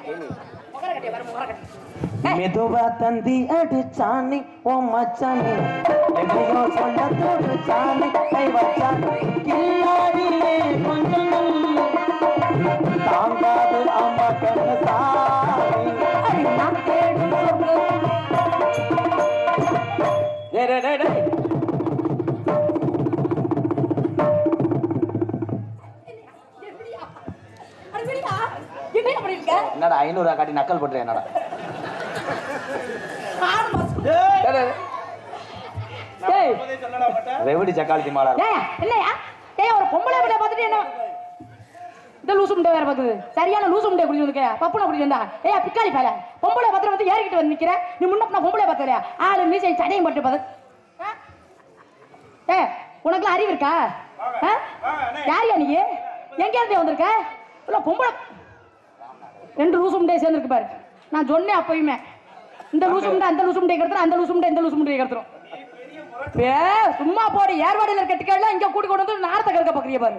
மெதுவா தந்தி அடிச்சானி ஓ மச்சானி எதையோ சொல்ல தோடுச்சானி கை வச்சானி கில்லாடியே கொஞ்சம் தாங்காது அம்மா கண்ணு சாமி நான் தேடும் என்னடா 500 காட்டி நக்கல் பண்றேன் என்னடா ரெவடி சக்காலத்தி மாலா என்னையா ஒரு பொம்பளை பிள்ளை பார்த்துட்டு என்ன இந்த லூசு முட்டை வேற பாக்குது சரியான லூசு முட்டை குடிச்சு வந்துக்க பப்புன குடிச்சு வந்தா பிக்காளி பால பொம்பளை பத்திரம் வந்து ஏறிக்கிட்டு வந்து நிக்கிற நீ முன்ன பொம்பளை பார்த்துறியா ஆளு மீசை சடையும் பட்டு பாத்து உனக்குலாம் அறிவு இருக்கா யாரியா நீ எங்க இருந்து வந்திருக்க இல்ல பொம்பளை 2 லூசு முட்டையை சேர்ந்துருக்கு பாரு நான் சொன்னேன் அப்பயுமே இந்த லூசு முட்டை அந்த லூசு முட்டையை கடத்துறோம் அந்த லூசு முட்டை இந்த லூசு முட்டையை கடத்துறோம் சும்மா போடு ஏர்வாடியில் இருக்க டிக்கெட்லாம் இங்க கூட்டி கொண்டு வந்து நாரத்தை கறக்க பாக்குறிய பாரு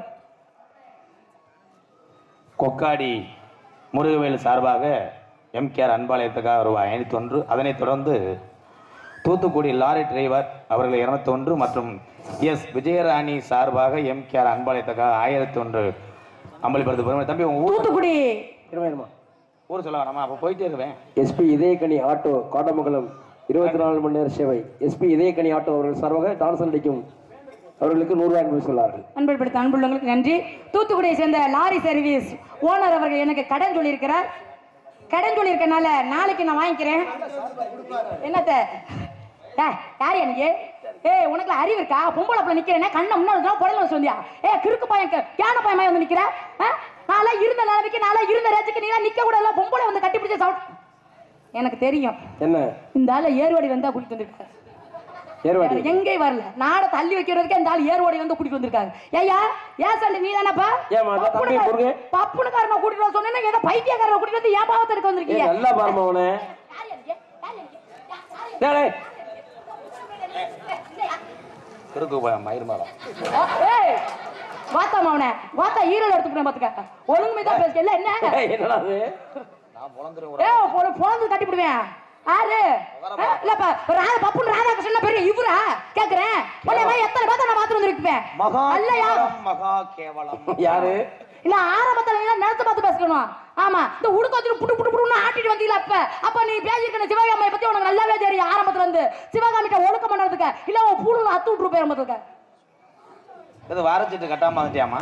கொக்காடி முருகவேல் சார்பாக எம்கேஆர் அன்பாலயத்துக்காக ரூபாய் 501 அதனைத் தொடர்ந்து தூத்துக்குடி லாரி டிரைவர் அவர்கள் 201 மற்றும் எஸ் விஜயராணி சார்பாக எம்கேஆர் அன்பாலயத்துக்காக 1001 அம்பலிபுரத்து பெருமை தம்பி உங்க தூத்துக்குடி ஊர் சொல்ல வேணாமா அப்போ போயிட்டே இருவேன் எஸ்பி இதயக்கனி ஆட்டோ காட்டமங்கலம் 24 மணி நேர சேவை எஸ்பி இதயக்கனி ஆட்டோ அவர்கள் சார்பாக டான்ஸ் நடிக்கும் அவர்களுக்கு 100 ரூபாய் அன்பு சொல்லார்கள் அன்புபடுத்த அன்புள்ளவங்களுக்கு நன்றி தூத்துக்குடியை சேர்ந்த லாரி சர்வீஸ் ஓனர் அவர்கள் எனக்கு கடன் சொல்லியிருக்கிறார் கடன் சொல்லியிருக்கனால நாளைக்கு நான் வாங்கிக்கிறேன் என்னத்த யார் எனக்கு உனக்கு அறிவு இருக்கா பொம்பளை பிள்ளை நிக்கிறேன் கண்ணை முன்னாடி புடல சொல்லியா கிறுக்கு பையன் கேன பையன் வந்து நிக்கிற நாளா இருந்த நிலைமைக்கு நாளா இருந்த ரேஜுக்கு நீ நிக்க கூட எல்லாம் பொம்பளை வந்து கட்டி பிடிச்ச சவுண்ட் எனக்கு தெரியும் என்ன இந்த ஆள ஏர்வாடி வந்தா கூட்டிட்டு வந்திருக்காரு ஏர்வாடி எங்கே வரல நாட தள்ளி வைக்கிறதுக்கு இந்த ஆள் ஏர்வாடி வந்து கூட்டிட்டு வந்திருக்காங்க ஏயா ஏன் சொல்லி நீ தானப்பா பப்புனுக்காரமா கூட்டிட்டு வர சொன்னா ஏதோ பைத்தியக்காரமா கூட்டிட்டு வந்து ஏன் பாவத்தை எடுக்க வந்திருக்கீங்க நல்லா பாருமா அவனே கிறுக்கு பையன் மயிர்மாலா வாத்தா மாவனே வாத்தா ஈரல் எடுத்துக்கிறேன் பாத்துக்க ஒழுங்குமே தான் பேசல என்ன என்னடா அது நான் பொளந்துறேன் பொளந்து தட்டி விடுவேன் ஆறு இல்லப்பா பப்புன் ராதாகிருஷ்ணன் பெரிய இவரா கேக்குறேன் எத்தனை பார்த்தா நான் பாத்ரூம் வந்துருப்பேன் மகா கேவலம் யாரு இல்ல ஆரம்பத்துல நிலத்தை பார்த்து பேசணும் ஆமா இந்த உடுக்க வச்சு புட்டு புட்டு புட்டுன்னு ஆட்டிட்டு வந்தீங்களா அப்ப நீ பேசிருக்க சிவகாமியை பத்தி உனக்கு நல்லாவே தெரியும் ஆரம்பத்துல இருந்து சிவகாமிட்ட ஒழுக்கம் பண்ணதுக்கு இல்ல உன் பூணு அத்து விட்டுரு போயிருந்ததுக்கு இது வாரச்சிட்டு கட்டாம வந்துட்டியாமா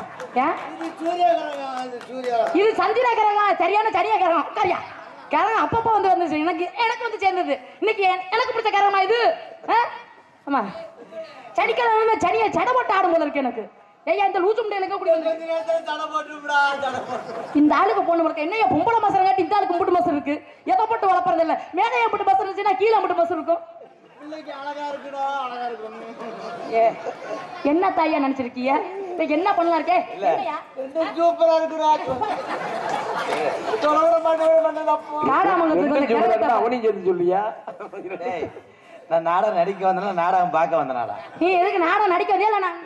இது சந்திர கிரகம் சரியான சரியா கிரகம் சரியா கிரகம் அப்பப்போ வந்து வந்துச்சு எனக்கு வந்து சேர்ந்தது இன்னைக்கு எனக்கு பிடிச்ச கிரகமா இது ஆமா சனிக்கிழமை சனியை சடை போட்டு ஆடும் போல இருக்கு எனக்கு ஏயா இந்த லூசு முட்டையில இந்த ஆளுக்கு போன முறை என்னையா பொம்பளை மசரம் காட்டி இந்த ஆளுக்கு முட்டு மசம் இருக்கு எதை போட்டு வளர்ப்பறது இல்ல மேலையா முட்டு மசம் இருந்துச்சுன்னா கீழே முட்டு மசம் இருக்கும் என்ன தாயா நினைச்சிருக்கீங்க என்ன பண்ணலாம் இருக்கே சூப்பரா இருக்குடா சொல்லியா நான் நாடகம் நடிக்க வந்தனா நாடகம் பார்க்க வந்தனாடா நீ எதுக்கு நாடகம் நடிக்க வந்தியா நான்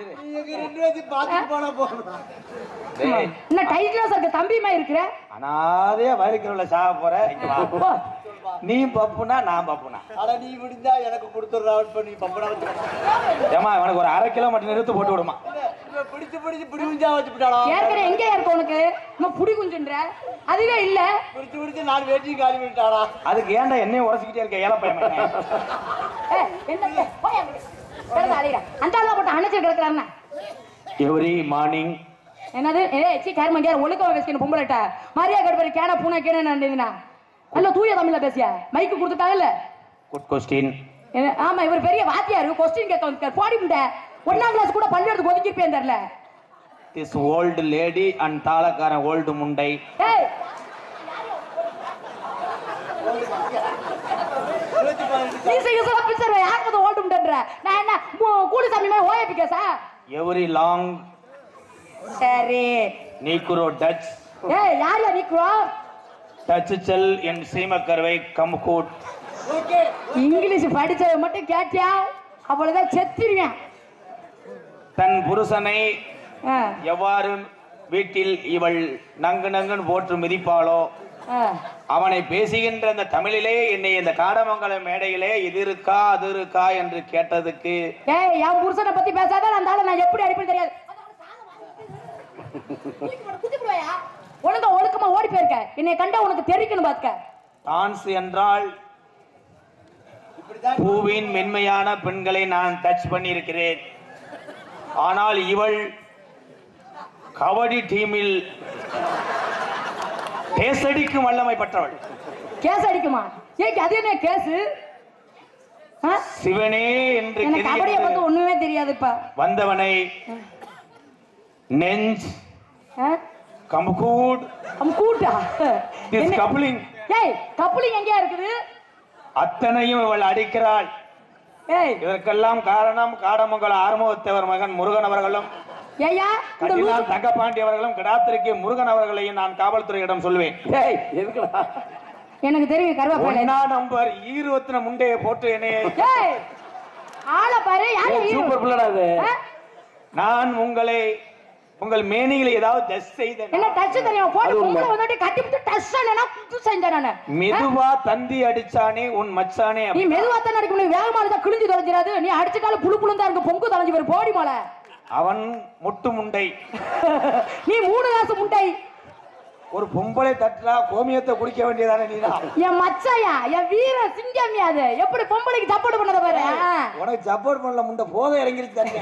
என்ன டைட்டிலா சார் தம்பிமா இருக்கிற அனாதையா வயிறுக்குள்ள சாக போற நீ பப்புனா நான் பப்புனா அட நீ விடுந்தா எனக்கு கொடுத்துறா பண்ணி பப்புனா ஏமா எனக்கு ஒரு 1/2 கிலோ மட்டும் நிறுத்து போட்டு விடுமா பிடிச்சு பிடிச்சு பிடி குஞ்சா வச்சு விட்டாடா ஏற்கனவே எங்க இருக்கு உனக்கு நம்ம புடி குஞ்சுன்ற அதுவே இல்ல பிடிச்சு பிடிச்சு 4 வேட்டி காலி விட்டாடா அதுக்கு ஏன்டா என்னையும் உரசிக்கிட்டே இருக்க ஏல பையன் என்ன போய் அங்க அந்த ஆளா போட்டு அணைச்சு கிடக்குறாருன்னா எவ்ரி மார்னிங் என்னது சி கர்மங்க ஒழுக்கமா பேசிக்கணும் பொம்பளைட்ட மாரியா கடுப்பறி கேன பூனை கேன நண்டினா நல்ல தூய தமிழ்ல பேசியா மைக்கு கொடுத்துட்டாங்கல்ல குட் क्वेश्चन ஆமா இவர் பெரிய வாத்தியார் क्वेश्चन கேட்க வந்து போடி முண்டை 1ஆம் கிளாஸ் கூட பள்ளி எடுத்து ஒதுக்கி போயந்தறல திஸ் ஓல்ட் லேடி அண்ட் தாளக்கார ஓல்ட் முண்டை ஏய் நீ செய்யற பிச்சர் யாருக்கு ஓல்ட் முண்டன்ற நான் என்ன கூலி சாமிமே ஓஏபி கேஸா எவ்ரி லாங் சரி நீக்ரோ டச் ஏய் யார் நீக்ரோ டச் செல் என் சீமக்கர்வை கம்கூட் ஓகே இங்கிலீஷ் படிச்சத மட்டும் கேட்டியா அவ்வளவுதான் செத்திருவேன் தன் புருஷனை எவ்வாறு வீட்டில் இவள் நங்கு நங்குன்னு போட்டு மிதிப்பாளோ அவனை பேசுகின்ற அந்த தமிழிலே என்னை இந்த காடமங்கலம் மேடையிலே இது இருக்கா அது இருக்கா என்று கேட்டதுக்கு ஏய் என் புருஷனை பத்தி பேசாத அந்த ஆளை நான் எப்படி அடிப்பேன் தெரியாது. ஒழுங்கா ஒழுக்கமா ஓடி போயிருக்க. என்னை கண்டா உனக்கு தெரிக்கணும் பாத்துக்க. டான்ஸ் என்றால் பூவின் மென்மையான பெண்களை நான் டச் பண்ணியிருக்கிறேன். ஆனால் இவள் கபடி டீமில் கேஸ் அடிக்கும் வல்லமை பெற்றவள். கேஸ் அடிக்குமா? ஏய் அது என்ன கேஸ்? சிவனே என்று எனக்கு கபடியை பத்தி ஒண்ணுமே தெரியாதுப்பா. வந்தவனை நெஞ்ச் கம்கூட் கம்கூட்டா திஸ் கப்ளிங். ஏய் கப்ளிங் எங்கயா இருக்குது? அத்தனையும் இவள் அடிக்கிறாள். ஏய் இதற்கெல்லாம் காரணம் காடமங்கல ஆறுமுகத்தேவர் மகன் முருகன் அவர்களும் ஏய்யா இந்த கட்டிலான் தங்கபாண்டி அவர்களும் கிடாத்திருக்கே முருகன் அவர்களையும் நான் காவல்துறையிடம் சொல்வேன். ஏய் எதுக்குடா? எனக்கு தெரியும் கருவாப்பையில ஒண்ணா நம்பர் ஈருவத்தின முண்டைய போட்டு என்னைய ஏய் ஆள பாரு யாரு சூப்பர் பிள்ளடா இது. நான் உங்கள் மேனிகளை ஏதாவது டச் செய்தேன். என்ன டச் தெரியும் போட்டு பொம்பளை வந்துட்டு கட்டிட்டு டச் பண்ணனா குத்து செஞ்சேன் நானு. மெதுவா தந்தி அடிச்சானே உன் மச்சானே. நீ மெதுவா தான் அடிக்க முடியும். வேகமா அடிச்சா கிழிஞ்சு தொலைஞ்சிராது. நீ அடிச்சதால புளு புளுந்தா இருக்கு பொங்கு தொலைஞ்சு வர போடி மோள. அவன் முட்டு முண்டை. நீ 3 காசு முண்டை. ஒரு பொம்பளை தட்டா கோமியத்தை குடிக்க வேண்டியதானே நீதான். என் மச்சாயா என் வீர சிங்கம்யா அது எப்படி பொம்பளைக்கு சப்போர்ட் பண்ணத பாரு. உனக்கு சப்போர்ட் பண்ணல முண்டை போத இறங்கிருச்சு தண்ணி.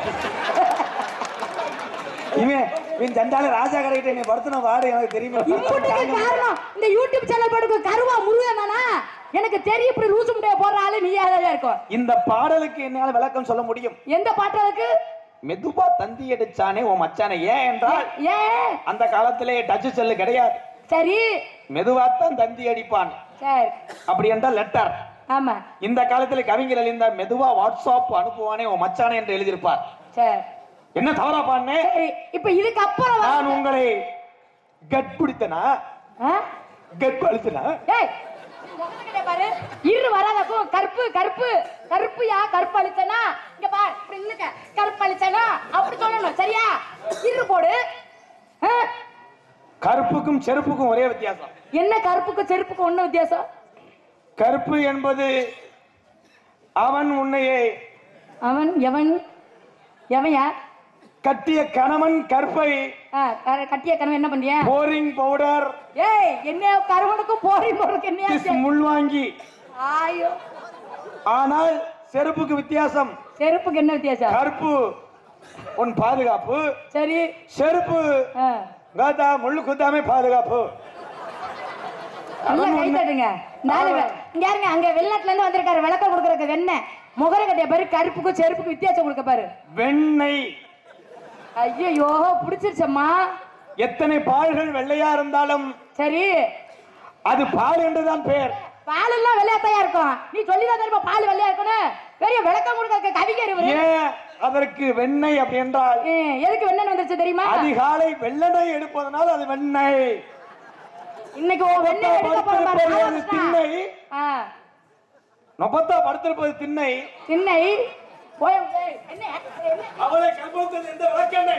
இவன் சண்டால ராஜா கடைகிட்ட நீ படுத்துன வாடு எனக்கு தெரியுமா? இம்புட்டுக்கு காரணம் இந்த யூடியூப் சேனல் படுக்கு கருவா முருகனானா எனக்கு தெரியும். இப்படி லூசு முண்டைய போற ஆளு நீ யாரா இருக்கும். இந்த பாடலுக்கு என்னால விளக்கம் சொல்ல முடியும். எந்த பாட்டுக்கு? மெதுவா தந்தி அடிச்சானே உன் மச்சானே. ஏன் என்றால் ஏன் அந்த காலத்திலே டச் செல்லு கிடையாது. சரி மெதுவாத்தான் தந்தி அடிப்பான். சரி அப்படி என்றால் லெட்டர். ஆமா இந்த காலத்துல கவிஞர் எழுந்த மெதுவா வாட்ஸ்அப் அனுப்புவானே உன் மச்சானே என்று எழுதியிருப்பார். சரி என்ன தவறா பாண்ணே? சரி இப்ப இதுக்கு அப்புறம் நான் உங்களை கட் பிடித்தனா கட் அழுத்தனா? ஏய் முகத்துக்கிட்ட பாரு இரு வராதப்போ கருப்பு கருப்பு கருப்புயா கருப்பு அழிச்சனா இங்க பாரு இப்படி நின்னுக்க கருப்பு அழிச்சனா அப்படி சொல்லணும் சரியா? இரு போடு. கருப்புக்கும் செருப்புக்கும் ஒரே வித்தியாசம். என்ன கருப்புக்கும் செருப்புக்கும் ஒண்ணு வித்தியாசம்? கருப்பு என்பது அவன் உன்னையே அவன் எவன் எவையா கட்டிய கணவன் கற்பை கட்டிய கனவு என்ன பண்றியா? Boring powder. ஏய் என்ன கருவனுக்கும் போரிங் பவுடருக்கு என்ன முள்வாங்கி. ஆயோ ஆனால் செருப்புக்கு வித்தியாசம். செருப்புக்கு என்ன வித்தியாசம்? கருப்பு உன் பாதுகாப்பு. சரி செருப்பு காதா முள்ளு குத்தாமே பாதுகாப்பு. நல்லா கை தட்டுங்க. இங்க யாருங்க அங்க வெளிநாட்டுல இருந்து வந்திருக்காரு விளக்கம் கொடுக்கறதுக்கு வெண்ணெய் முகர கட்டிய பாரு கருப்புக்கும் செருப்புக்கும் வித்தியாசம் கொடுக்க பாரு. வெண்ணெய். ஐயோ பிடிச்சிருச்சம்மா. எத்தனை பால்கள் வெள்ளையா இருந்தாலும் சரி அது பால் என்றுதான் பேர். பால் எல்லாம் வெள்ளையாத்தையா இருக்கும். நீ சொல்லிதான் தெரியுமா பால் வெள்ளையா இருக்கணும். பெரிய விளக்கம் கொடுக்க கவிஞர் இவரு. ஏன் அதற்கு வெண்ணெய் அப்படி என்றால் எதுக்கு வெண்ணெய் வந்துருச்சு தெரியுமா? அதிகாலை வெள்ளெண்ணெய் எடுப்பதனால் அது வெண்ணெய். இன்னைக்கு வெண்ணெய் எடுக்க போறோம் திண்ணை. நொப்பத்தா படுத்திருப்பது திண்ணை. திண்ணை போய் அவளை கல்பத்தது எந்த விளக்கெண்ணெய்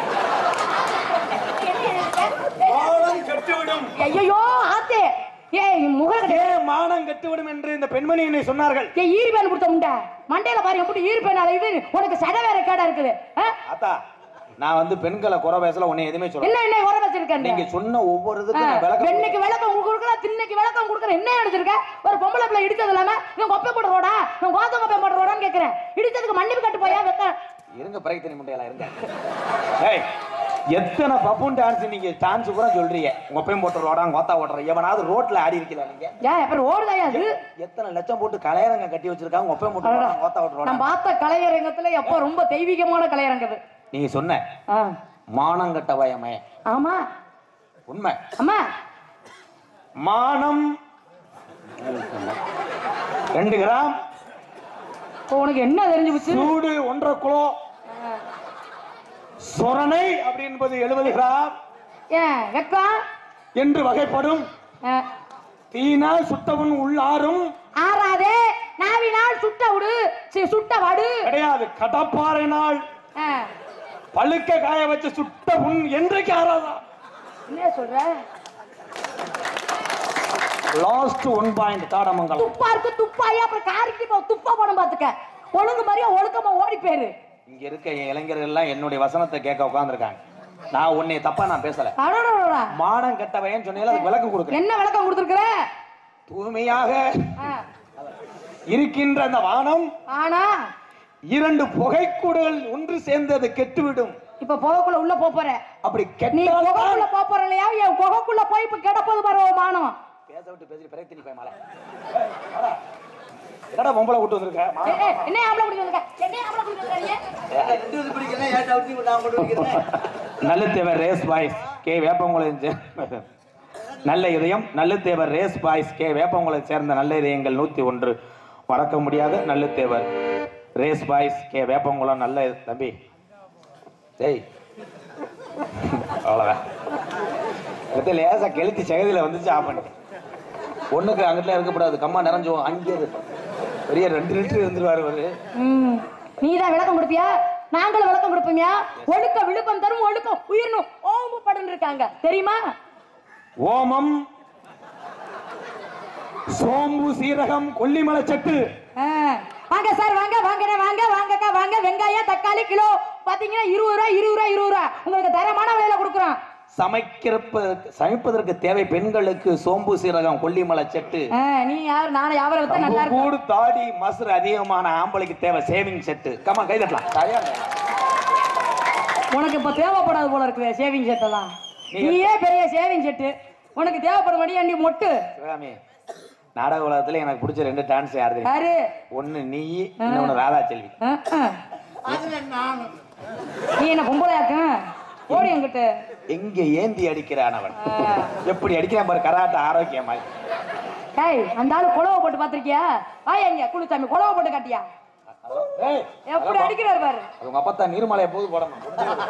மானம் கெட்டுவிடும். ஐயோ ஆத்தே ஏய் முகர மானம் கெட்டுவிடும் என்று இந்த பெண்மணி என்னை சொன்னார்கள். ஏய் ஈர்பேன் கொடுத்த முண்டை மண்டையில பாரு எப்படி ஈர்பேன் அலையுது. உனக்கு சட வேற கேடா இருக்குது. அத்தா நான் பெண்களை குறை பேசல உன்னை எதுவுமே சொல்ல. என்ன குறை வச்சிருக்கேன்? நீங்க சொன்ன ஒவ்வொருதுக்கும் நான் விளக்கம். இன்னைக்கு விளக்கம் கொடுக்கறேன் திண்ணைக்கு விளக்கம் கொடுக்கறேன். என்ன எடுத்திருக்க? ஒரு பொம்பளை பிள்ளை இடிச்சது இல்லாம இவன் கொப்பை போட ரோடா இவன் கோத்த கொப்பை போட ரோடான்னு கேக்குறேன். இடிச்சதுக்கு மன்னிப்பு கட்டு போயா வெக்க இருங்க பிறகு தனி முண்டையெல்லாம் இருங்க. ஏய் எத்தனை பப்புன் டான்ஸ் நீங்க டான்ஸ் கூட சொல்றீங்க. கொப்பையும் போட்டு ரோடா கோத்தா ஓடுற எவனாவது ரோட்ல ஆடி இருக்கீங்களா நீங்க? ஏன் அப்புறம் ஓடுதாயா அது? எத்தனை லட்சம் போட்டு கலையரங்க கட்டி வச்சிருக்காங்க கொப்பையும் போட்டு கோத்தா ஓடுறோம். நான் பார்த்த கலையரங்கத்துல எப்போ ரொம்ப தெய்வீகமான கலையரங்கது. நீங்க சொன்ன மானங்கட்ட வயமே. ஆமா உண்மை. அம்மா மானம் 2 கிராம். உனக்கு என்ன தெரிஞ்சு போச்சு? சூடு 1.5 கிலோ. சொரணை அப்படி என்பது 70 கிராம். ஏன் வெக்கம் என்று வகைப்படும். தீனால் சுட்டவன் உள்ளாரும் ஆறாதே நாவினால் சுட்ட விடு சுட்ட வடு கிடையாது. கடப்பாறைனால் பழுக்க காய வச்சு சுட்ட உன் என்றைக்கு ஆறாதா? என்ன சொல்ற? Last 1 point Thadamangalam. துப்பா இருக்கு துப்பாயா அப்புறம் காரிக்கு போ துப்பா போடும் பாத்துக்க. ஒழுங்கு மாதிரியா ஒழுக்கமா ஓடி போயிரு. இங்க இருக்க இளைஞர்கள் எல்லாம் என்னுடைய வசனத்தை கேட்க உட்கார்ந்திருக்காங்க. நான் உன்னை தப்பா நான் பேசல. அடடடடா. மானம் கெட்டவன் சொன்னீல அதுக்கு விளக்கம் கொடுக்கிறேன். என்ன விளக்கம் கொடுத்திருக்கிற? தூய்மையாக இருக்கின்ற அந்த வானம் ஆனா 2 புகைக்கூடுகள் ஒன்று சேர்ந்தது கெட்டுவிடும். இப்ப புகைக்குள்ள உள்ள போற. அப்படி நீ கெட்டால் புகைக்குள்ள போற இல்லையா? என் புகைக்குள்ள போய் இப்ப கெட போது பாரு மானம். பேச விட்டு பேசி பிறகு திணி போய் மாலை. என்னடா பொம்பளை விட்டு வந்திருக்க? என்ன ஆம்பளை குடி வந்திருக்க? என்ன ஆம்பளை குடி வந்திருக்க? ரெண்டு வந்து பிடிக்கல ஏன் டவுட்டி நான் கொண்டு வைக்கிறேன். Nallathevar race boys K Veppankulam நல்ல இதயம். Nallathevar race boys K Veppankulam சேர்ந்த நல்ல இதயங்கள் 101 மறக்க முடியாத Nallathevar race boys K Veppankulam. நல்ல தம்பி டேய் அவ்வளோதான். லேசா கெளுத்தி சகதியில் வந்துச்சு ஆஃப் பண்ணி ஒண்ணுக்கு அங்கிட்ட இருக்கக்கூடாது. கம்மா நிறைஞ்சோம் அங்கே பெரிய 2 லிட்டர் இருந்துருவாரு அவரு. நீதான் விளக்கம் கொடுப்பியா? நாங்களும் விளக்கம் கொடுப்பீங்க. ஒழுக்க விழுப்பம் தரும் ஒழுக்கம் உயிர்னும் ஓம்பு படுன்னு இருக்காங்க தெரியுமா? ஓமம் சோம்பு சீரகம் கொல்லிமலை சட்டு. வாங்க சார் வாங்க வாங்க வாங்க வாங்கக்கா வாங்க. வெங்காயம் தக்காளி கிலோ பாத்தீங்கன்னா 20 ரூபாய் 20 ரூபாய் 20 ரூபாய். உங்களுக்கு தரமான விலையில கொடுக்குறோம். சமைப்பதற்கு தேவை பெண்களுக்கு சோம்பு சீரகம் கொல்லிமலை செட்டு. நீ யார் நான் யாவரை விட்டு நல்லா இருக்கு. கூடு தாடி மசுறு அதிகமான ஆம்பளைக்கு தேவை சேவிங் செட்டு. கமா கை தட்டலாம். உனக்கு இப்ப தேவைப்படாது போல இருக்கு சேவிங் செட் எல்லாம். நீயே பெரிய சேவிங் செட்டு உனக்கு தேவைப்படும் மடி அண்டி மொட்டு. சிவகாமி நாடக உலகத்துல எனக்கு பிடிச்ச 2 டான்ஸ் யாரு? ஒண்ணு நீ, இன்னொன்னு ராதா செல்வி. நீ என்ன பொம்பளையாக்கு ஓடி எங்கிட்ட எங்க ஏந்தி அடிக்கிறான் அவன். எப்படி அடிக்கிறான் பாரு கராட்ட ஆரோக்கியமா. ஏய் அந்த ஆளு குழவை போட்டு பாத்திருக்கியா? வாய் எங்க குளிச்சாமி குழவை போட்டு காட்டியா? எப்படி அடிக்கிறாரு பாரு. உங்க அப்பா நீர்மலையை போது போடணும்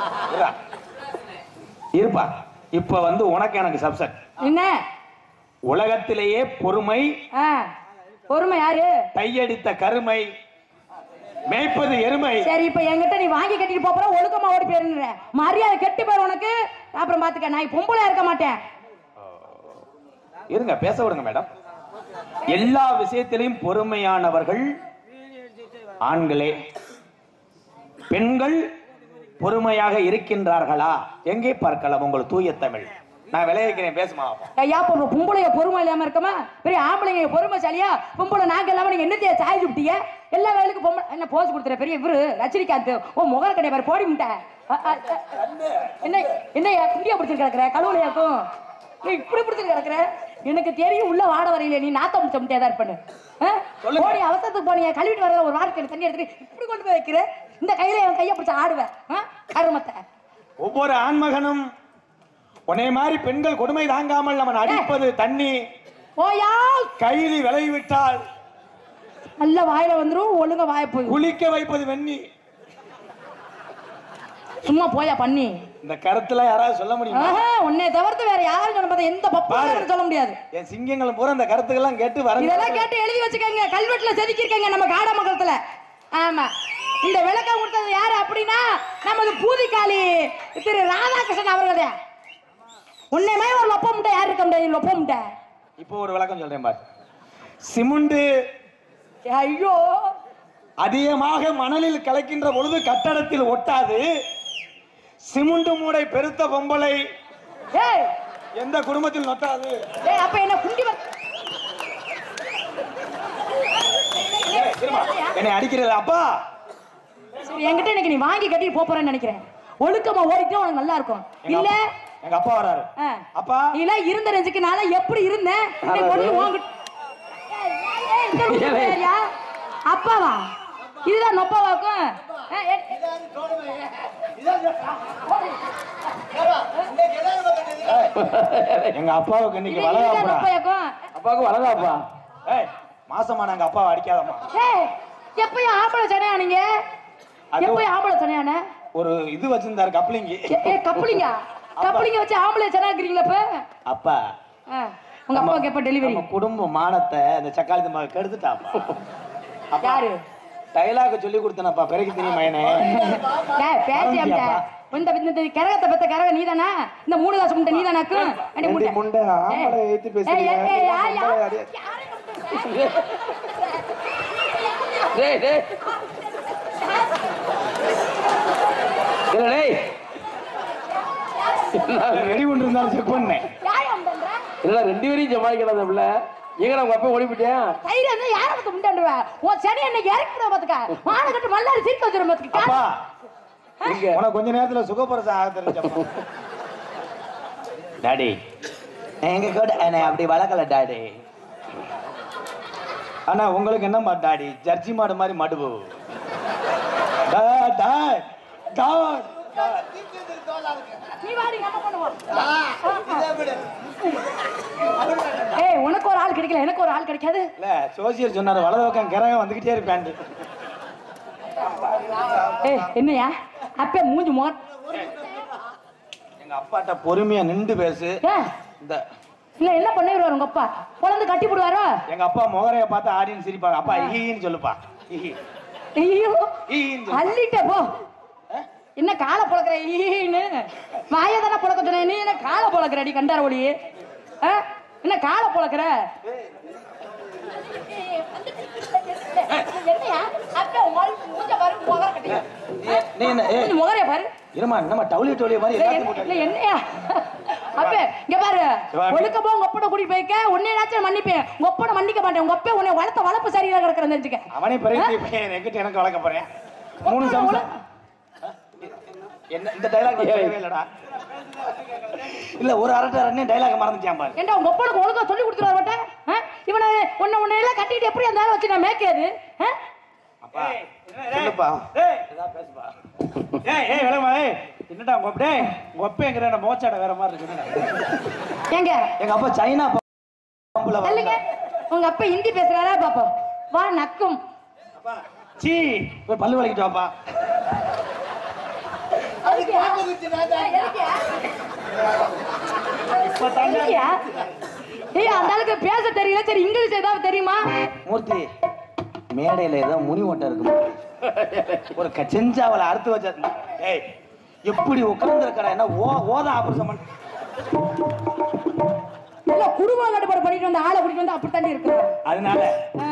இருப்பா. இப்ப வந்து உனக்கு எனக்கு சப்செட் என்ன? உலகத்திலேயே பொறுமை. பொறுமை யாரு? கையடித்த கருமை மேய்ப்பது எருமை. சரி இப்ப என்கிட்ட நீ வாங்கி கட்டிட்டு போற ஒழுக்கமா ஓடி போயிருந்த மரியாதை கெட்டு போயிரு உனக்கு. அப்புறம் பாத்துக்க நான் பொம்பளையா இருக்க மாட்டேன். இருங்க பேச விடுங்க மேடம். எல்லா விஷயத்திலையும் பொறுமையானவர்கள் ஆண்களே. பெண்கள் பொறுமையாக இருக்கின்றார்களா? எங்கே பார்க்கலாம் உங்கள் தூய தமிழ். நான் விளைவிக்கிறேன் பேசுமா. ஐயா பொம்பளைய பொறுமை இல்லாம இருக்கமா? பெரிய ஆம்பளைங்க பொறுமைசாலியா? பொம்பளை நாங்க இல்லாம நீங்க என்னத்தைய சாய்ச்சி விட்டீங்க? எல்லா வேலைக்கும் பொம்பளை என்ன போஸ் கொடுத்துற பெரிய இவரு ரஜினிகாந்த். ஓ முகர கடை பாரு போடி முட்டை. என்ன என்ன குண்டியா பிடிச்சிட்டு கிடக்குற? கழுவுலையாக்கும் நீ இப்படி பிடிச்சிட்டு கிடக்குற? எனக்கு தெரியும் உள்ள வாட வரையில நீ நாத்த முடிச்ச முட்டையா தான் இருப்பேன்னு. போடி அவசரத்துக்கு போனீங்க கழுவிட்டு வர ஒரு வாரத்துக்கு தண்ணி எடுத்துட்டு இப்படி கொண்டு போய் வைக்கிற. இந்த கையில என் கையை பிடிச்ச ஆடுவேன் கருமத்தை. ஒவ்வொரு ஆண்மகனும் உன்னை மாதிரி பெண்கள் கொடுமை தாங்காமல் அவன் அடிப்பது தண்ணி ஓயா கைதி விளைவிட்டால் நல்ல வாயில வந்துரும். ஒழுங்க வாய போய் குளிக்க வைப்பது வெண்ணி. சும்மா போயா பண்ணி. இந்த கருத்துல யாராவது சொல்ல முடியுமா? உன்னை தவிர்த்து வேற யாரும் சொல்ல முடியாது. எந்த பப்பாரும் சொல்ல முடியாது. என் சிங்கங்கள் பூரா இந்த கருத்துக்கெல்லாம் கேட்டு வர இதெல்லாம் கேட்டு எழுதி வச்சுக்கோங்க. கல்வெட்டுல செதுக்கிருக்கங்க நம்ம காடமங்கலத்துல. ஆமா இந்த விளக்கம் கொடுத்தது யாரு அப்படின்னா நமது பூதிக்காளி திரு ராதாகிருஷ்ணன் அவர்களே. உன்னையுமே ஒரு லொப்ப முட்டை யாரு இருக்க முடியாது? லொப்ப முட்டை. இப்போ ஒரு விளக்கம் சொல்றேன் பாரு. சிமெண்ட் ஐயோ அதிகமாக மணலில் கலக்கின்ற பொழுது கட்டடத்தில் ஒட்டாது. சிமெண்ட் மூடை பெருத்த பொம்பளை எந்த குடும்பத்தில் நொட்டாது. அப்ப என்ன குண்டி என்னை அடிக்கிறது அப்பா. என்கிட்ட இன்னைக்கு நீ வாங்கி கட்டி போறேன்னு நினைக்கிறேன். ஒழுக்கமா ஓடிட்டு உனக்கு நல்லா இருக்கும். இல்ல எங்க அப்பா வராரு. அப்பா இல்ல இருந்த ரெஞ்சுக்கு நான் எப்படி இருந்தேன் அப்பாவா? இதுதான் நொப்பாவாக்கும். எங்க அப்பாவுக்கு இன்னைக்கு வளகாப்பு. அப்பாவுக்கு வளகாப்பா. மாசமான எங்க அப்பாவை அடிக்காதம்மா. எப்பயும் ஆம்பளை சனையா? நீங்க எப்பயும் ஆம்பளை சனையான ஒரு இது வச்சிருந்தாரு கப்ளிங். கப்ளிங்க கப்ளிங்க வச்சு ஆம்பளை சனா இருக்கிறீங்களா? இப்ப அப்பா உங்க அப்பாவுக்கு எப்ப டெலிவரி? குடும்ப மானத்தை அந்த சக்காளி கெடுத்துட்டாப்பா. யாரு? டைலாக் சொல்லி கொடுத்தனப்பா பிறகு தெரியும் மயனே. பேசியாம்டா இந்த கரகத்தை பத்த கரக நீதானா? இந்த 3 காசு முண்டை நீதானாக்கும்? முண்டை ஆம்பளை ஏத்தி பேசுறீங்க. டேய் டேய் டேய் ரெடி கொண்டு இருந்தாலும் செக் பண்ணேன். இல்ல 2 பேரையும் சமாளிக்கலாம் பிள்ளை. எங்க நம்ம அப்பா ஓடி போயிட்டேன். தைரியம் இருந்தா யாரை பத்த முண்டாண்டுவா? உன் சனி என்னைக்கு இறக்குற பாத்துக்க. மான கட்டு மல்லாரி சீட்டு வச்சிரும் பாத்துக்க. அப்பா உனக்கு கொஞ்ச நேரத்துல சுகப்பிரசம் ஆக தெரிஞ்சப்பா. டாடி எங்க கூட என்னை அப்படி வளர்க்கல டாடி. ஆனா உங்களுக்கு என்னப்பா டாடி ஜர்ஜி மாடு மாதிரி மடுவு. நீ வாடி என்ன பண்ணுவோம்? ஏய் உனக்கு ஒரு ஆள் கிடைக்கல எனக்கு ஒரு ஆள் கிடைக்காது. இல்ல சோசியர் சொன்னாரு வலது பக்கம் கிரகம் வந்துகிட்டே இருப்பேன். ஏய் என்னையா அப்பே மூஞ்சி மோர். எங்க அப்பாட்ட பொறுமையா நின்று பேசு. இந்த இல்ல என்ன பண்ணிடுவாரு உங்க அப்பா? குழந்தை கட்டி போடுவாரோ? எங்க அப்பா முகரைய பார்த்து ஆடியன்ஸ் சிரிப்பாங்க. அப்பா ஈன்னு சொல்லுப்பா. ஐயோ அள்ளிட்ட போ. என்ன காலை புழக்கிற ஈன்னு வாயை தானே புழக்க சொன்ன. நீ என்ன காலை புழக்கிறடி கண்டார ஒளி? என்ன காலை புழக்கிற? என்னையா அப்பே மூஞ்ச பாரு முகர கட்டி. நீ என்ன முகரைய பாரு. இருமா நம்ம டவுலி மாதிரி எல்லாத்தையும் போட்டு. என்னையா அப்பே இங்க பாரு ஒழுக்க போ. உங்க அப்பட கூட்டிட்டு போய்க்க. உன்னையாச்சும் மன்னிப்பேன். உங்க அப்பட மன்னிக்க மாட்டேன். உங்க அப்பே உன்னை வளர்ப்பு சரியா கிடக்குறேன்னு தெரிஞ்சுக்க. அவனே பிறகு என்கிட்ட எனக்கு வளர்க்க போறேன். 3 சம்சம் என்ன இந்த டைலாக் சொல்லவே இல்லடா. இல்ல ஒரு அரட்டை அரட்டை டைலாக் மறந்துட்டான் பாரு. ஏண்டா உங்க அப்பனுக்கு ஒழுங்கா சொல்லி கொடுத்துருவா மாட்டேன். இவனை உன்னை எல்லாம் கட்டிட்டு எப்படி அந்த ஆளை வச்சு நான் மேய்க்கிறது? அப்பா சொல்லுப்பா. ஏதா பேசுப்பா. ஏய் விளமா என்னடா உங்க அப்பா உங்க அப்பேங்கற மோச்சாட வேற மாதிரி இருக்கு. ஏங்க எங்க அப்பா சைனா பம்புல சொல்லுங்க. உங்க அப்பா ஹிந்தி பேசுறாரா பாப்போம். வா நக்கும். அப்பா சீ போய் பல்லு வலிக்கிட்டு வாப்பா. அந்த ஆளுக்கு பேச தெரியல. சரி இங்கிலீஷ் ஏதாவது தெரியுமா? மூர்த்தி மேடையில ஏதோ முனி ஓட்ட இருக்கு. ஒரு செஞ்சாவல அறுத்து வச்சா. ஏய் எப்படி உட்கார்ந்து இருக்கடா? என்ன ஓத ஆபரேஷன் பண்ண இல்ல குடும்ப கட்டுப்பாடு பண்ணிட்டு வந்த ஆளை கூட்டிட்டு வந்து அப்படித்தாண்டி இருக்கு. அதனால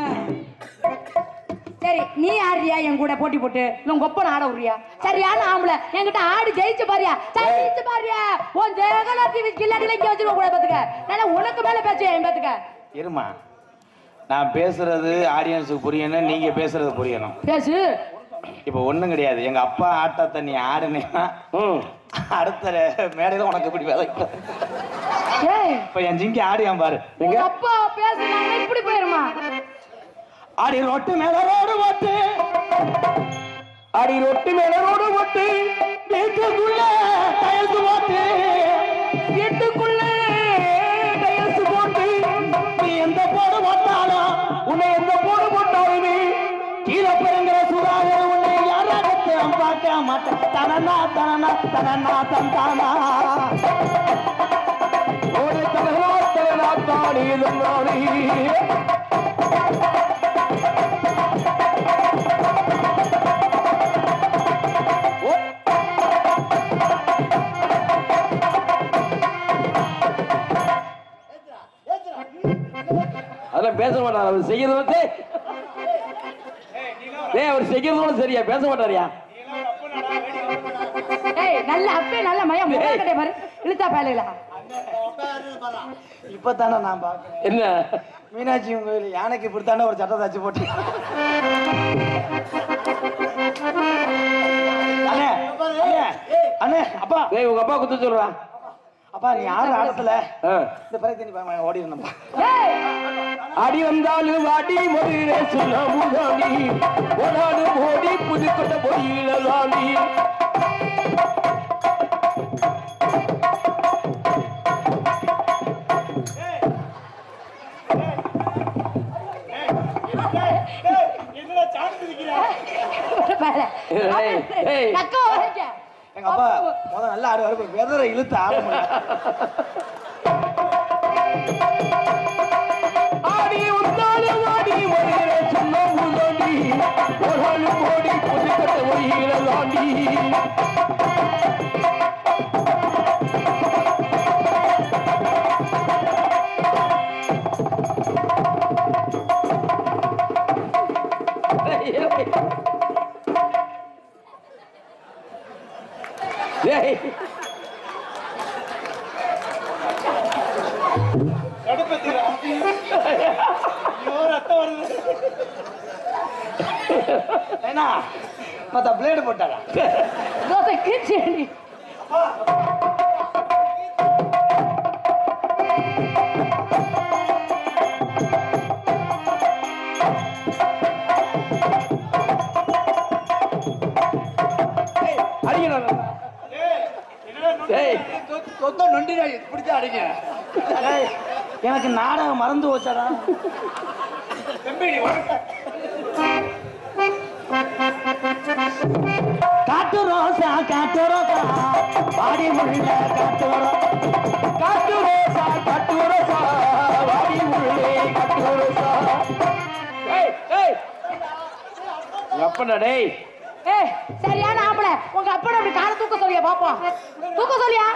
சரி நீ ஆடுறியா என் கூட போட்டி போட்டு? இல்ல உங்க ஒப்பனை ஆட விடுறியா? சரியான ஆம்பளை என்கிட்ட ஆடி ஜெயிச்சு பாரியா? ஜெயிச்சு பாரியா? உன் ஜெகலாத்தி கில்லாடில இங்க வச்சிருக்க கூட பாத்துக்க. நான் உனக்கு மேல பேசுவேன் பாத்துக்க. இருமா நான் பேசுறது ஆடியன்ஸுக்கு புரியணும். நீங்க பேசுறது புரியணும். பேசு. இப்ப ஒண்ணும் கிடையாது. எங்க அப்பா ஆட்டத்தை நீ ஆடுனீங்கன்னா அடுத்த மேடையில உனக்கு இப்படி வேலை. இப்ப என் ஜிங்கி ஆடியான் பாரு. எங்க அப்பா பேசுனாங்க இப்படி போயிருமா? ஆடி ரொட்டு மேல ரோடு ஓட்டு. ஆடி ரொட்டி மேல ரோடு ஓட்டு. வீட்டுக்குள்ள டயல்ஸ் ஓட்டு. வீட்டுக்குள்ள டயல்ஸ் போட்டு. நீ எந்த போடு போட்டாலும் உன்னை எந்த போடு போட்டாலுமே கீழே பெருங்கிற சுறாக உன்னை யாராகத்தையும் பார்க்க மாட்டேன். தனனா தனனா தனனா தந்தானா ஓடி தனனா தனனா தானியிலும் நானே. அதெல்லாம் பேச மாட்டார். அவர் செய்யறது வந்து அவர் செய்யறதோட சரியா பேச மாட்டாரியா? நல்ல அப்பே நல்ல மயம் முகக்கட்டை பாரு. இழுத்தா பேலையில இப்பதானே நான் பாக்கிறேன். என்ன மீனாட்சி கோயில் யானைக்கு இப்படித்தானே ஒரு சட்டை தச்சு போட்டு. அண்ணே அண்ணே அப்பா உங்க அப்பா குத்து சொல்றா. அப்பா நீ ஆறு ஆடத்துல இந்த பிறகு தண்ணி ஓடி இருந்தப்பா. அடி வந்தாலும் வாடி மொழியிலே சொல்ல முதாடி ஓடாலும் ஓடி புதுக்கொண்ட பொய்யில தாண்டி. எங்க அப்பா முதல்ல நல்லா ஆடுவாரு. வெதரை இழுத்து ஆட முடியல. ஆடி வந்தாலும் வாடி மொழியிலே சொல்ல முதாடி வரிகளை தாண்டி மத்த பிளேடு போட்டாரா தோசை கிழிச்சு எனக்கு நாடகம் மறந்து போச்சாடா காட்டு ரோசா வாடி முள்ள காட்டு ரோசா வாடி முள்ளே காட்டு ரோசா எப்படா டேய் ஏய் சரியான ஆம்பளை உங்க அப்பா அப்படி காலை தூக்க சொல்லியா பாப்போம் தூக்க சொல்லியா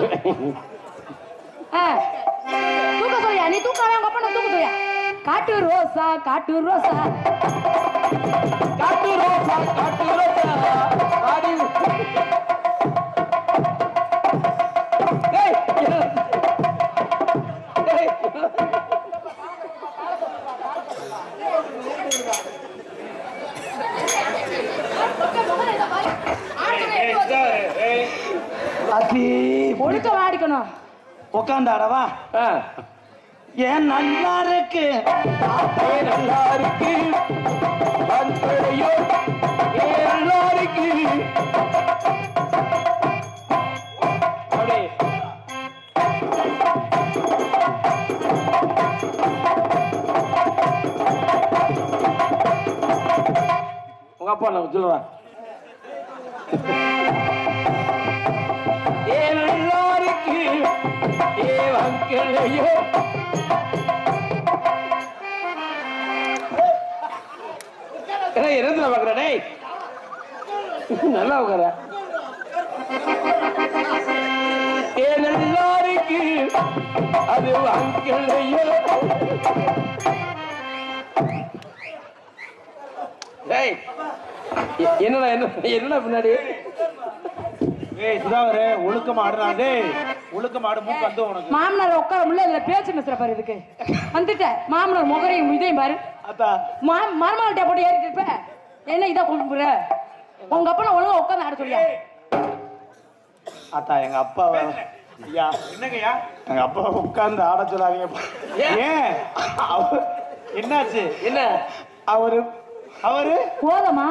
தூக்க சொல்லியா நீ தூக்க உங்க அப்பா தூக்க சொல்லியா காட்டு ரோசா காட்டு ரோசா வாடி டேய் டேய் ஒழுக்க வாடிக்கணும் உட்காந்தாடவா ஏன் நல்லா இருக்கு நல்லா இருக்கு நல்லா இருக்கு அப்படி உங்க அப்பா நான் சொல்லுவேன் நல்லா இருக்கு வங்களையோ இருந்து பாக்குறேன் டேய் நல்லா உட்கார நல்லா இருக்கு அது வங்களையோ டேய் என்னடா என்ன பின்னாடி சுதாகரே ஒழுக்கம் ஆடுறாங்க ஒழுக்கம் ஆடு மூக்கு வந்து உனக்கு மாமனார் உட்கார முடியல இதுல பேச்சு மிஸ்ர பாரு இதுக்கு வந்துட்டேன் மாமனார் முகரையும் இதையும் பாரு அத்தா மருமகள்கிட்ட போட்டு ஏறிட்டு இருப்ப என்ன இதான் கும்பிடுற உங்க அப்பா நான் ஒழுங்கா உட்காந்து ஆட சொல்லியா அத்தா எங்க அப்பா ஐயா என்னங்கய்யா எங்க அப்பா உட்கார்ந்து ஆட சொல்லாதீங்க ஏன் என்னாச்சு என்ன அவரு போதமா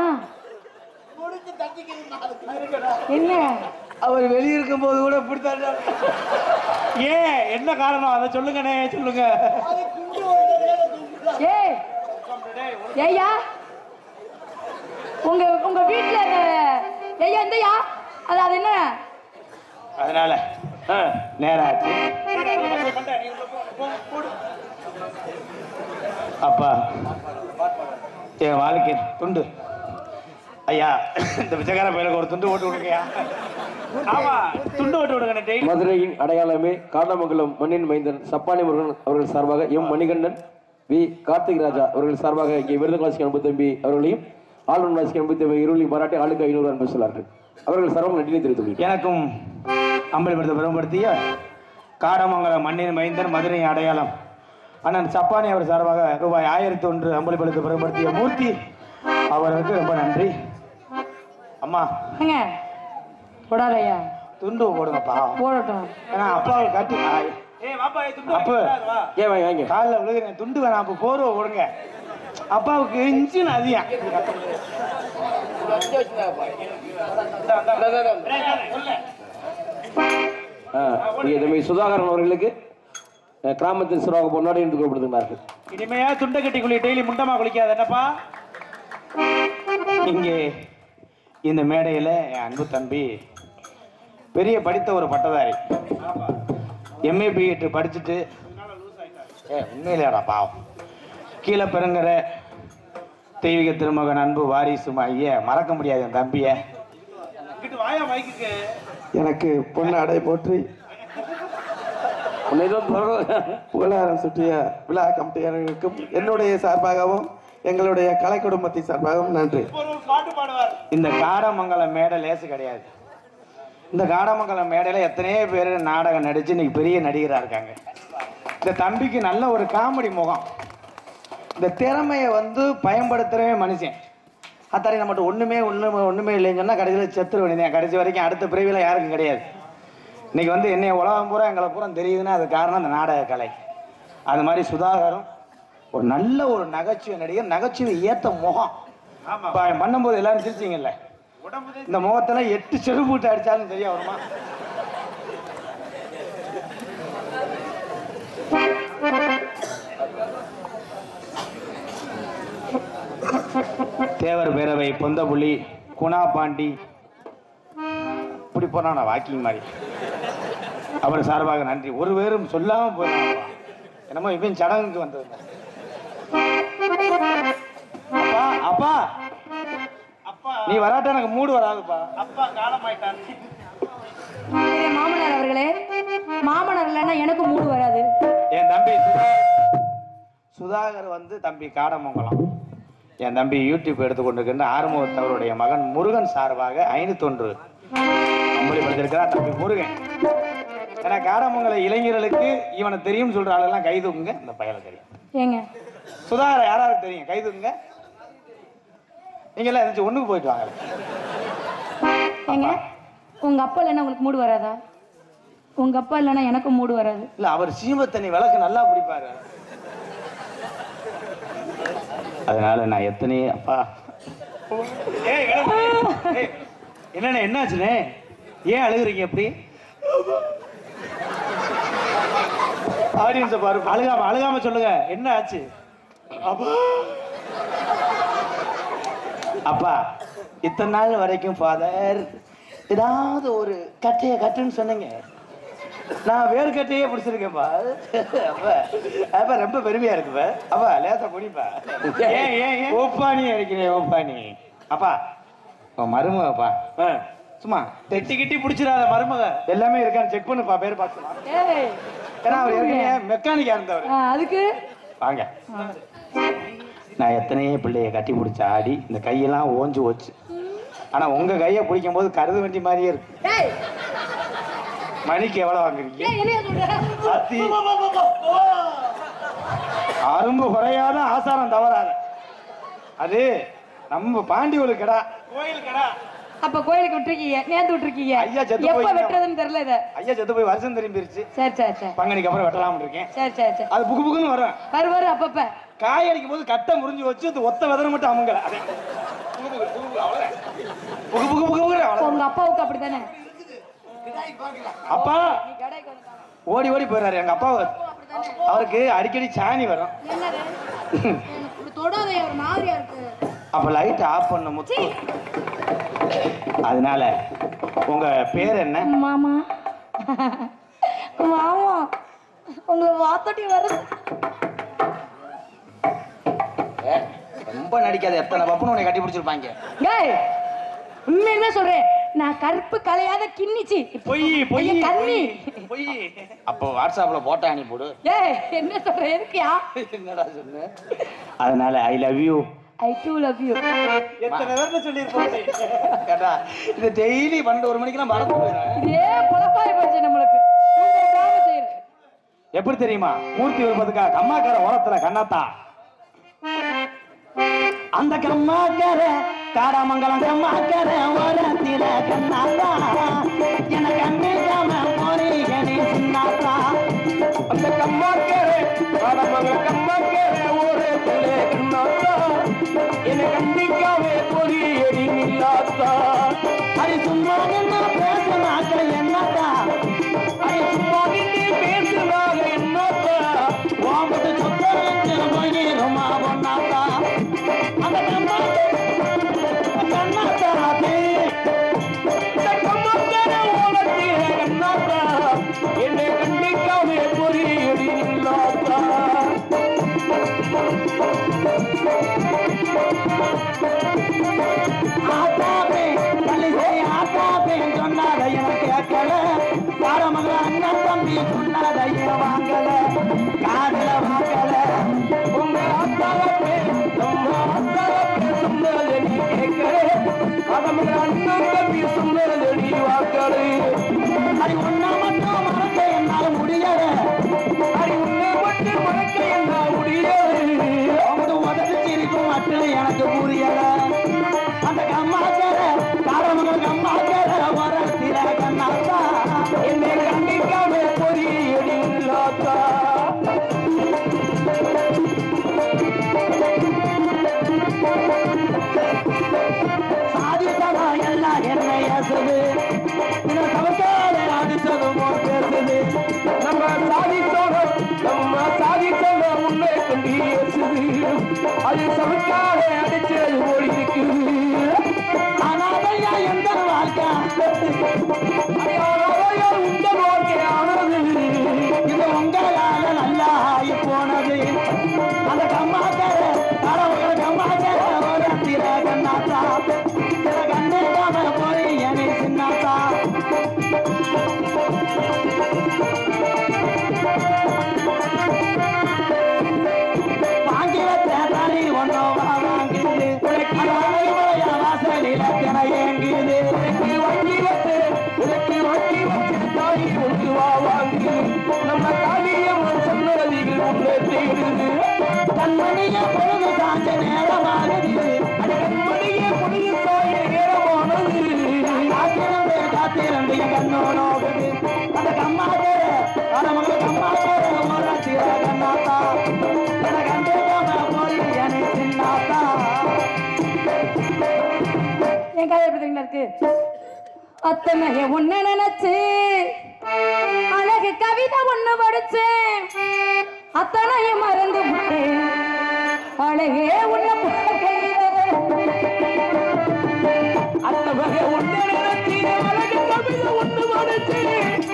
என்ன அவர் வெளியிருக்கும் போது கூட இப்படித்தான் ஏன் என்ன காரணம் அதை சொல்லுங்கண்ணே சொல்லுங்க ஏய் ஏய்யா உங்க வீட்டுல ஐயா இந்தயா அது என்ன அதனால நேரம் ஆச்சு அப்பா என் வாழ்க்கை துண்டு ஐயா இந்த பிச்சைக்கார பையனுக்கு ஒரு துண்டு ஓட்டு விடுங்கய்யா. ஆமா துண்டு ஓட்டு விடுங்க டெய்லி. மதுரையின் அடையாளமே காரணமங்கலம் மண்ணின் மைந்தன் சப்பானி முருகன் அவர்கள் சார்பாக எம் மணிகண்டன் வி கார்த்திக் ராஜா அவர்கள் சார்பாக இங்கே விருதுகாட்சி அன்பு தம்பி அவர்களையும் ஆளுநர் வாசிக்கு அன்பு தம்பி இருளையும் பாராட்டி ஆளுக்கு 500 அன்பு சொல்லார்கள். அவர்கள் சர்வம் நன்றியை தெரிவித்துள்ளனர். எனக்கும் அம்பலப்படுத்த பெருமைப்படுத்திய காடமங்கலம் மண்ணின் மைந்தன் மதுரை அடையாளம் அண்ணன் சப்பானி அவர் சார்பாக ரூபாய் 1001 அம்பலப்படுத்த பெருமைப்படுத்திய மூர்த்தி அவருக்கு ரொம்ப நன்றி. அம்மா போடாதையா துண்டு போடுங்கப்பா போடட்டும். ஏன்னா அப்பாவை கட்டி அப்ப வாங்க காலில் விழுகிறேன் துண்டு வேணாம் அப்போ போர்வை போடுங்க அப்பாவுக்கு இன்ஜின் அதிகம். சுதாகரன் அவர்களுக்கு கிராமத்தின் சிறுவாக பொன்னாடி என்று கூப்பிடுகிறார்கள். இனிமையா துண்டை கட்டி குளி டெய்லி முண்டமா குளிக்காது என்னப்பா. இங்கே இந்த மேடையில் என் அன்பு தம்பி பெரிய படித்த ஒரு பட்டதாரி எம்ஏ பிஎட் படிச்சுட்டு உண்மையிலேடா பாவம் கீழே பெருங்கிற தெய்வீக திருமகன் அன்பு வாரிசும் ஐய மறக்க முடியாது என் தம்பிய. எனக்கு பொன்னாடை போற்றி புகழாரம் சுற்றிய விழா கமிட்டியாளர்களுக்கும் என்னுடைய சார்பாகவும் எங்களுடைய கலை குடும்பத்தின் சார்பாகவும் நன்றி. இந்த காடமங்கலம் மேடை லேசு கிடையாது. இந்த காடமங்கலம் மேடையில் எத்தனையோ பேர் நாடகம் நடித்து இன்னைக்கு பெரிய நடிகராக இருக்காங்க. இந்த தம்பிக்கு நல்ல ஒரு காமெடி முகம். இந்த திறமையை பயன்படுத்துகிறவே மனுஷன். அத்தாரி நம்மகிட்ட ஒன்றுமே இல்லைன்னு சொன்னால் கடைசியில் செத்துரு வேண்டியதான். கடைசி வரைக்கும் அடுத்த பிரிவில் யாருக்கும் கிடையாது. இன்னைக்கு என்னைய உலகம் பூரா எங்களை பூரா தெரியுதுன்னா அது காரணம் அந்த நாடக கலை. அது மாதிரி சுதாகரும் ஒரு நல்ல ஒரு நகைச்சுவை நடிகர், நகைச்சுவை ஏற்ற முகம். பண்ணும்போது எல்லாரும் சிரிச்சிங்கல்ல, இந்த முகத்துல 8 செருப்பு விட்டு அடிச்சாலும் சரியா வருமா? தேவர் பேரவை பொந்தபுலி குணா பாண்டி இப்படி போனா வாக்கிங் மாதிரி அவர் சார்பாக நன்றி. ஒரு பேரும் சொல்லாம போயிடும். என்னமோ இவன் சடங்குக்கு வந்தது. அப்பா அப்பா நீ வராட்ட எனக்கு மூடு வராதுப்பா. அப்பா காலமாயிட்டான். மாமனார் அவர்களே, மாமனார் இல்லைன்னா எனக்கு மூடு வராது. என் தம்பி சுதாகர் தம்பி காடமங்கலம். என் தம்பி யூடியூப் எடுத்துக்கொண்டிருக்கின்ற ஆறுமுகத்தவருடைய மகன் முருகன் சார்பாக 501 அம்பளிப்படுத்திருக்கிறார் தம்பி முருகன். ஏன்னா காடமங்கல இளைஞர்களுக்கு இவனை தெரியும் சொல்ற ஆளெல்லாம் கை தூக்குங்க. இந்த பயலை தெரியும் ஏங்க சுதாகர் யாராவது தெரியும் கை தூக்குங்க. நீங்க எல்லாம் எதாச்சும் ஒண்ணுக்கு போயிட்டு வாங்க. ஏங்க உங்க அப்பா இல்லைன்னா உங்களுக்கு மூடு வராதா? உங்க அப்பா இல்லைன்னா எனக்கும் மூடு வராது. இல்ல அவர் சீம தண்ணி விளக்கு நல்லா பிடிப்பாரு. அதனால நான் எத்தனையே அப்பா என்ன என்னாச்சுனே ஏன் அழுகுறீங்க? எப்படி ஆடியன்ஸை பாரு. அழுகாம சொல்லுங்க என்ன ஆச்சு? அப்பா இத்தனை நாள் வரைக்கும் ஃபாதர் ஏதாவது ஒரு கட்டையை கட்டுன்னு சொன்னீங்க. நான் வேறு கட்டையே பிடிச்சிருக்கேன்ப்பா. அப்ப ரொம்ப பெருமையா இருக்குப்பா. அப்பா லேசா குடிப்பா. ஓப்பானி அடிக்கிறேன் ஓப்பானி. அப்பா மருமகப்பா சும்மா தெட்டி கிட்டி பிடிச்சிடாத மருமக எல்லாமே இருக்கான்னு செக் பண்ணுப்பா. பேர் பார்க்கலாம். ஏன்னா அவர் ஏற்கனவே மெக்கானிக்கா இருந்தவர். அதுக்கு வாங்க. நான் எத்தனையோ பிள்ளைய கட்டி பிடிச்ச ஆடி இந்த கையெல்லாம் ஓஞ்சு போச்சு. ஆனா உங்க கையை பிடிக்கும் போது கருது வண்டி மாதிரியே இருக்கு. மணிக்கு எவ்வளவு வாங்குறீங்க? அரும்பு குறையாத ஆசாரம் தவறாத. அது நம்ம பாண்டியோடு கடா கோயில் கடா. அப்ப கோயிலுக்கு விட்டுருக்கீங்க, நேர்ந்து விட்டுருக்கீங்க. ஐயா செத்து எப்ப வெட்டுறதுன்னு தெரியல. இத ஐயா செத்து போய் வருஷம் திரும்பிருச்சு. சரி சரி சரி. பங்கனிக்கு அப்புறம் வெட்டலாம்னு இருக்கேன். சரி சரி சரி. அது புக்கு புக்குன்னு வரும். வரு அப்பப்ப காய் அடிக்கும் போது கட்டை முறிஞ்சு வச்சு அது ஒத்த விதனை மட்டும் அவங்க. உங்க அப்பாவுக்கு அப்படித்தானே? அப்பா ஓடி ஓடி போயிடுறாரு எங்க அப்பா. அவருக்கு அடிக்கடி சாணி வரும். அப்ப லைட் ஆஃப் பண்ண முத்து. அதனால உங்க பேர் என்ன? மாமா. மாமா உங்க வாத்தட்டி வருது. ரொம்ப நடிக்காத. எத்தனை பப்புன்னு உன்னை கட்டி பிடிச்சிருப்பாங்க. உண்மையுமே சொல்றேன், நான் கருப்பு கலையாத கிண்ணிச்சு பொய் பொய் கண்ணி பொய். அப்போ வாட்ஸ்அப்ல போட்டோ அனுப்பி போடு. என்ன சொல்ற? எதுக்கியா? என்னடா சொன்ன? அதனால I love you. I too love you. எத்தனை பேர்ல சொல்லிருப்போம். கேட்டா இது டெய்லி 12 மணிக்கெல்லாம் மறந்து போயிடும். இதே பொழப்பாய் போச்சு நம்மளுக்கு. எப்படி தெரியுமா? மூர்த்தி விருப்பத்துக்காக கம்மாக்கார ஓரத்துல கண்ணாத்தா அந்த கம்மாக்கார காடமங்கலம் கம்மாக்கார ஓரத்தில கண்ணாத்தா எனக்கு அன்னைக்காம போறீங்கனே சின்னாத்தா. அந்த கம்மாக்கார காடமங்கலம் கம்மாக்கார ஓரத்தில கண்ணாத்தா எனக்கு அன்னைக்காம போறீங்கனே நில்லாத்தா. அது சும்மா என்ன பேசினாக்க என்னத்தா? அது சும்மா நின்று பேசுனாக என்னத்தா? வாம்பட்டு சொத்து போயிருமா பொண்ணாத்தா. அந்த கண்ணாத்தாரே இந்த கம்மாக்கார ஓரத்தில கண்ணாத்தா என்னை கண்டிக்காம பொறியடி நில்லாத்தா. வாங்கல காதல வாங்கல உங்க அத்தாவை நம்ம அத்தாவை சொன்னதை நீ கேட்கல கடமைகள் அண்ணன் தம்பி சொன்னதை நீ வாங்கல அடி ஒன்னா மட்டும் மறக்க என்னால முடியல அடி உன்னை மட்டும் மறக்க என்னால் முடியல அவங்க உதவி சிரிக்கும் மட்டும் எனக்கு புரியல அந்த கம்மாக்கார காரமங்களுக்கு அம்மாக்கார வரத்தில கண்ணாத்தா என்னை கண்டிக்காம பொறியடி இல்லாத்தா சாதித்தனா எல்லாம் என்னை ஏசுது சமத்தால அடிச்சது போல் பேசுது நம்ம சாதித்தோட உன்னை கண்டி ஏசுது அது சமத்தால அடிச்சது போல் இருக்குது ஆனாதையா எந்த வாழ்க்கை உந்த வாழ்க்கையானது இது உங்களால நல்லா ஆகி போனது அந்த கம்மாக்கார கடவுள் கம்மாக்கார திர கண்ணாத்தா திர கண்ணாம போய் என்னை சின்னாத்தா வாங்கி வச்ச தனி ஒன்னோ வாங்குது வாசலில தின ஏங்குது வாங்கி வச்சு தாய் கொண்டு வாங்குது நம்ம காலியம் சொன்னதிகள் உள்ள தேடுது கண்மணிய பொழுது சாஞ்ச நேரமானது கண்மணிய பொழுது சாய நேரமானது காத்திரண்டு கண்ணோனோகுது அந்த கம்மாக்கே நமக்கு கம்மாக்கே திர கண்ணாத்தா என கண்டேக்காம போய் என்னை சின்னாத்தா என் கதை எப்படி தெரியுங்களா இருக்கு அத்தனை ஒண்ணு நினைச்சு அழகு கவிதை ஒண்ணு படிச்சேன் அத்தனையும் மறந்து விட்டேன் அழகே உன்ன அந்த வகை ஒன்று நினைச்சு அழகு கவிதை ஒன்று படிச்சு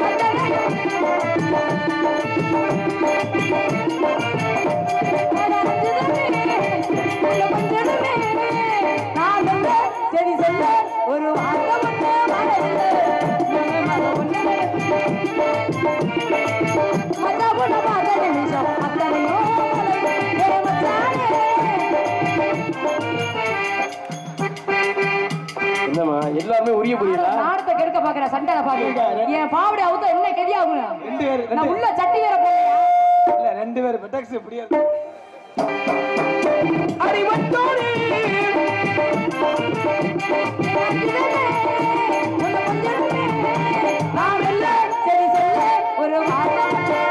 சரி சொல்ல ஒரு வார்த்தை நிமிஷம் அத்தனையும் என்னம்மா எல்லாருமே உரிய புரியல நாடத்தை கெடுக்க பாக்குற சண்டை பாக்குற என் பாவடி அவுத்த என்ன கெதியாகும் நான் உள்ள சட்டி வேற போலையா இல்ல ரெண்டு பேரும் பெட்டாக்ஸ் எப்படியாது அடிவட்டோடு நான் இல்ல சரி சொல்ல ஒரு வார்த்தை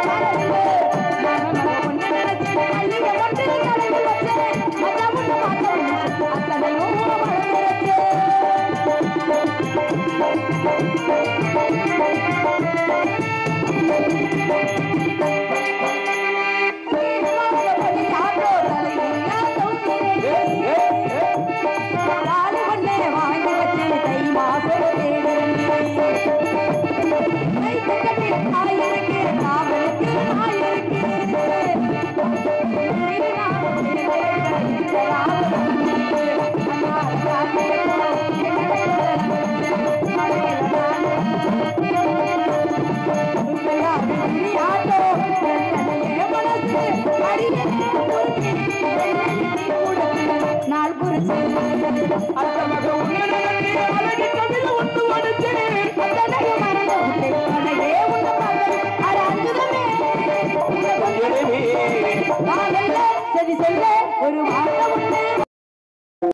நாள் குறிச்சு அந்த மக உன்னை நினைச்சு அழகு கவிதை ஒன்று படிச்சு சரி சொல்ல ஒரு